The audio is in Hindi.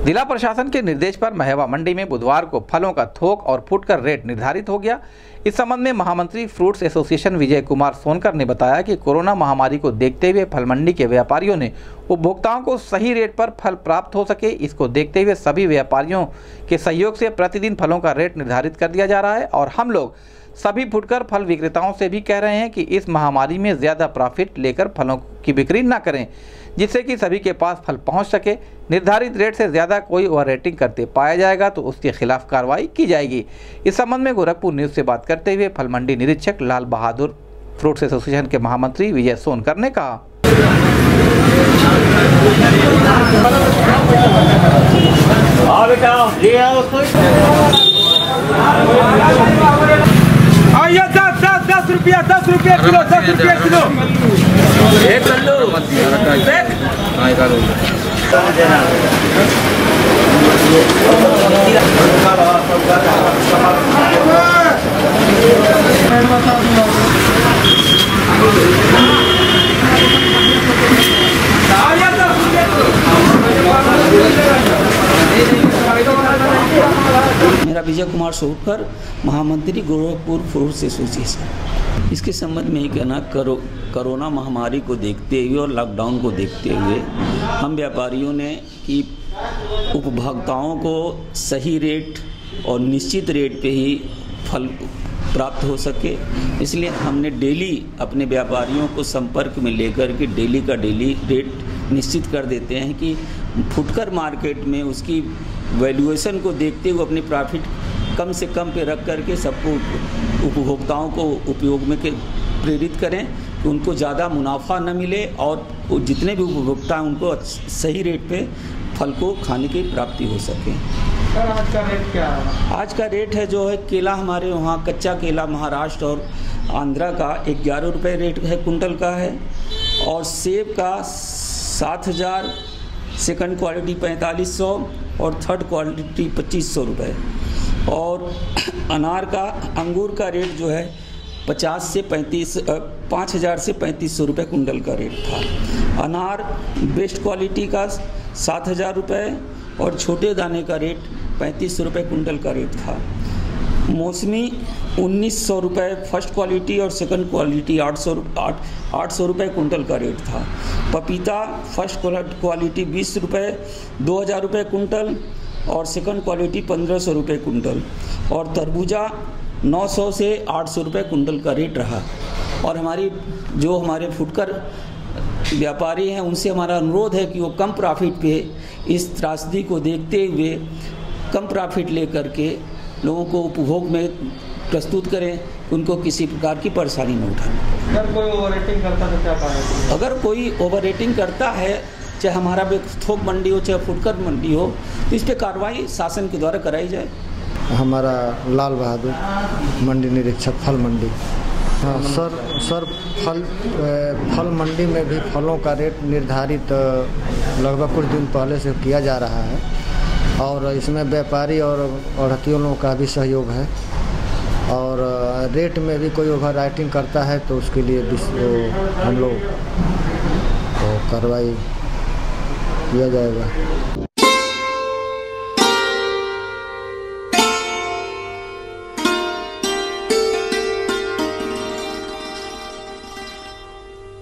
जिला प्रशासन के निर्देश पर महवा मंडी में बुधवार को फलों का थोक और फुटकर रेट निर्धारित हो गया। इस संबंध में महामंत्री फ्रूट्स एसोसिएशन विजय कुमार सोनकर ने बताया कि कोरोना महामारी को देखते हुए फल मंडी के व्यापारियों ने उपभोक्ताओं को सही रेट पर फल प्राप्त हो सके, इसको देखते हुए सभी व्यापारियों के सहयोग से प्रतिदिन फलों का रेट निर्धारित कर दिया जा रहा है। और हम लोग सभी फुटकर फल विक्रेताओं से भी कह रहे हैं कि इस महामारी में ज़्यादा प्रॉफिट लेकर फलों की बिक्री न करें, जिससे कि सभी के पास फल पहुंच सके। निर्धारित रेट से ज़्यादा कोई ओवर रेटिंग करते पाया जाएगा तो उसके खिलाफ कार्रवाई की जाएगी। इस संबंध में गोरखपुर न्यूज़ से बात करते हुए फल मंडी निरीक्षक लाल बहादुर फ्रूट्स एसोसिएशन के महामंत्री विजय सोनकर ने कहा, दस रुपया किलो, 10 रुपया किलो। एक मेरा विजय कुमार सोनकर, महामंत्री गोरखपुर फ्रूट्स एसोसिएशन। इसके संबंध में ये कहना, कोरोना महामारी को देखते हुए और लॉकडाउन को देखते हुए हम व्यापारियों ने कि उपभोक्ताओं को सही रेट और निश्चित रेट पे ही फल प्राप्त हो सके, इसलिए हमने डेली अपने व्यापारियों को संपर्क में लेकर के डेली का डेली रेट निश्चित कर देते हैं कि फुटकर मार्केट में उसकी वैल्यूएशन को देखते हुए अपनी प्रॉफिट कम से कम पे रख करके सबको उपभोक्ताओं को उपयोग में के प्रेरित करें कि उनको ज़्यादा मुनाफा न मिले और जितने भी उपभोक्ता हैं उनको सही रेट पे फल को खाने की प्राप्ति हो सके। सर, आज का रेट क्या है? आज का रेट है जो है केला, हमारे वहाँ कच्चा केला महाराष्ट्र और आंध्रा का 11 रुपये रेट है, कुंटल का है। और सेब का 7,000, सेकंड क्वालिटी 4500 और थर्ड क्वालिटी 2500 रुपये। और अनार का, अंगूर का रेट जो है 5,000 से 3500 रुपये कुंटल का रेट था। अनार बेस्ट क्वालिटी का 7,000 रुपये और छोटे दाने का रेट 3500 रुपये कुंटल का रेट था। मौसमी 1900 रुपये फर्स्ट क्वालिटी और सेकंड क्वालिटी 800 रुपये कुंटल का रेट था। पपीता फर्स्ट क्वालिटी 20 रुपये 2,000 रुपये कुंटल और सेकंड क्वालिटी 1,500 रुपये कुंटल। और तरबूजा 900 से 800 रुपये कुंटल का रेट रहा। और हमारे फुटकर व्यापारी हैं उनसे हमारा अनुरोध है कि वो कम प्रॉफिट पे इस त्रासदी को देखते हुए कम प्रॉफिट लेकर के लोगों को उपभोग में प्रस्तुत करें, उनको किसी प्रकार की परेशानी न उठाए। अगर कोई ओवर रेटिंग करता है तो क्या करें? अगर कोई ओवर रेटिंग करता है, चाहे हमारा थोक मंडी हो चाहे फुटकर मंडी हो, तो इस पर कार्रवाई शासन के द्वारा कराई जाए। हमारा लाल बहादुर, मंडी निरीक्षक, फल मंडी। हाँ सर, फल मंडी में भी फलों का रेट निर्धारित लगभग कुछ दिन पहले से किया जा रहा है और इसमें व्यापारी और आढ़तियों लोगों का भी सहयोग है। और रेट में भी कोई ओवर राइटिंग करता है तो उसके लिए हम लोग कार्रवाई किया जाएगा।